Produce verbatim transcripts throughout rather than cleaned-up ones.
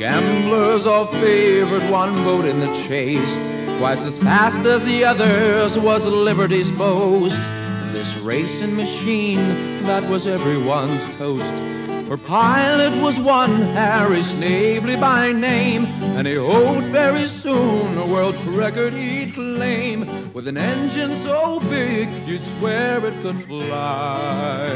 gamblers all favored one boat in the chase. Twice as fast as the others was Liberty's boast. This racing machine, that was everyone's toast. Her pilot was one Harry Snavely by name, and he hoped very soon a world record he'd claim. With an engine so big, you'd swear it could fly.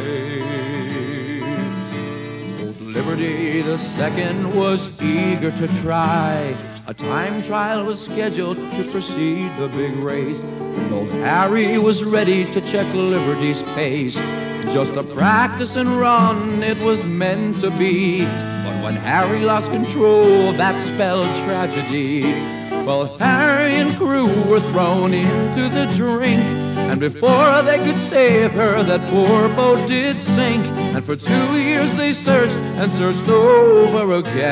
Old Liberty the Second was eager to try. A time trial was scheduled to precede the big race, and old Harry was ready to check Liberty's pace. Just a practice and run it was meant to be, but when Harry lost control, that spelled tragedy. Well, Harry and crew were thrown into the drink, and before they could save her, that poor boat did sink. And for two years they searched and searched over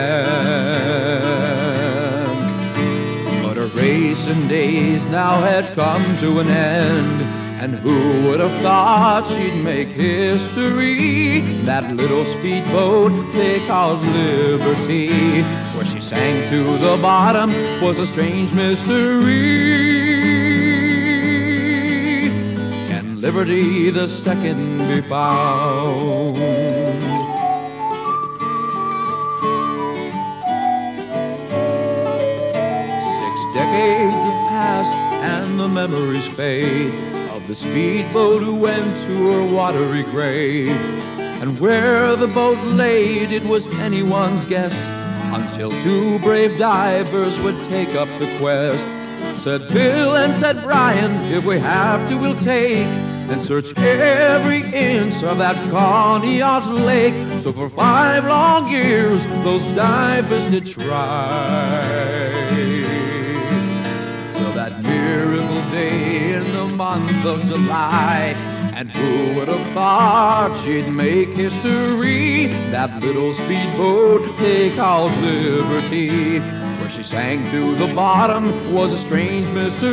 again. But her racing days now had come to an end, and who would have thought she'd make history? That little speedboat they called Liberty, where she sank to the bottom, was a strange mystery. Can Liberty the Second be found? Six decades have passed and the memories fade of the speedboat who went to her watery grave. And where the boat laid, it was anyone's guess, until two brave divers would take up the quest. Said Bill and said Brian, if we have to, we'll take and search every inch of that Conneaut lake. So for five long years, those divers did try. So that miracle day in the month of July, and who would have thought she'd make history? That little speedboat they called Liberty, where she sank to the bottom, was a strange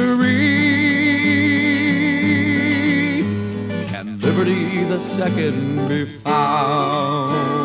mystery. Can Liberty the Second be found?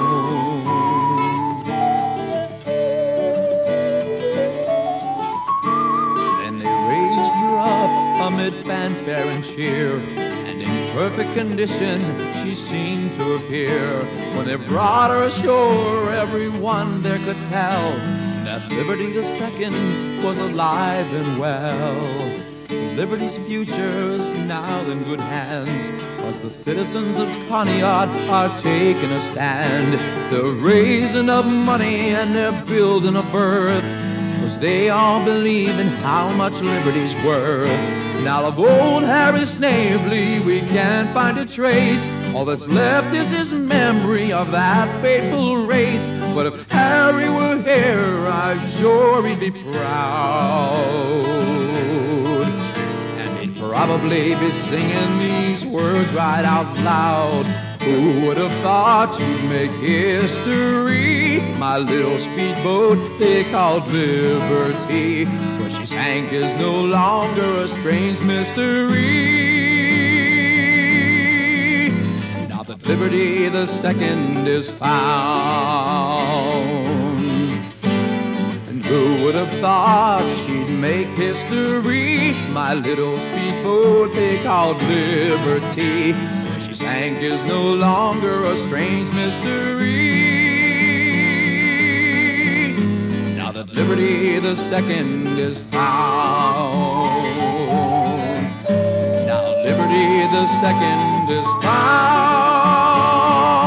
Then they raised her up amid fanfare and cheer, and in perfect condition she seemed to appear. When they brought her ashore, everyone there could tell that Liberty the Second was alive and well. Liberty's future is now in good hands, 'cause the citizens of Conneaut are taking a stand. They're raising up money and they're building a berth, 'cause they all believe in how much Liberty's worth. Now of old Harry Snavely we can't find a trace. All that's left is his memory of that fateful race. But if Harry were here, I'm sure he'd be proud, and he'd probably be singing these words right out loud. Who would have thought she'd make history? My little speedboat they called Liberty, where she sank is no longer a strange mystery. Now that Liberty the Second is found, and who would have thought she'd make history? My little speedboat they called Liberty, sank is no longer a strange mystery. Now that Liberty the Second is found, now Liberty the Second is found.